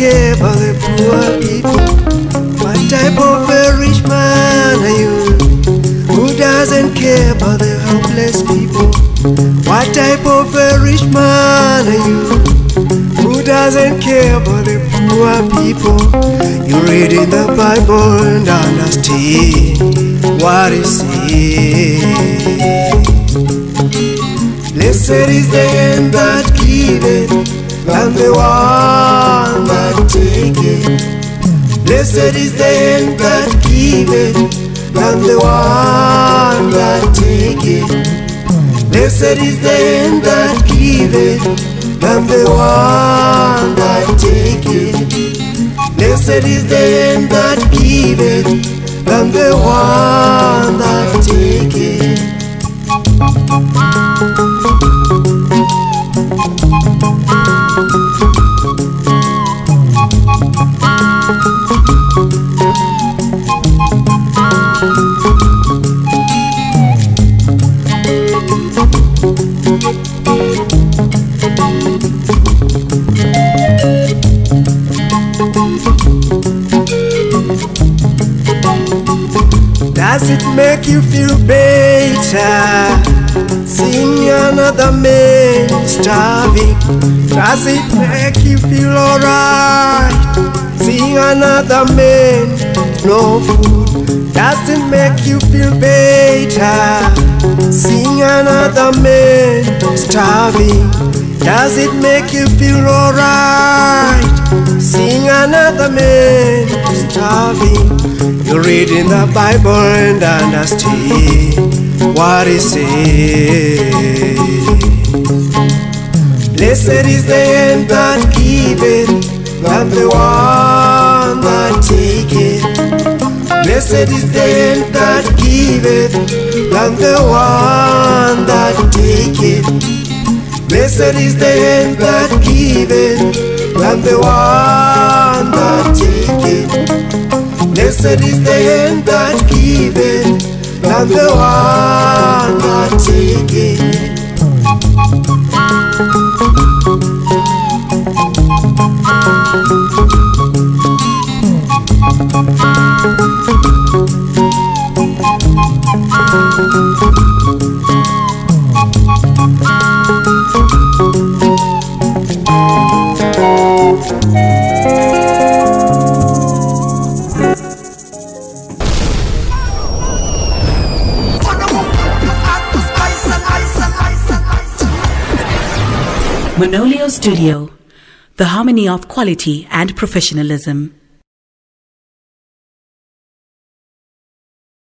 care about the poor people? What type of a rich man are you? Who doesn't care about the helpless people? What type of a rich man are you? Who doesn't care about the poor people? You read in the Bible and understand what it says. Blessed is the hand that giveth, and the one that taketh. Blessed is the hand that giveth, and the one that taketh. Blessed is the hand that giveth, and the one that taketh. Blessed is the hand that giveth, and the one that taketh. Does it make you feel better seeing another man starving? Does it make you feel alright seeing another man no food? Does it make you feel better seeing another man starving? Does it make you feel alright seeing another man starving? You read in the Bible and understand what it says. Blessed is the hand that giveth, and the one that taketh. Blessed is the hand that giveth, and the one that taketh. Blessed is the hand that giveth, and the one that taketh. Blessed is the hand that giveth, and the one that taketh. Manolio Studio, the harmony of quality and professionalism.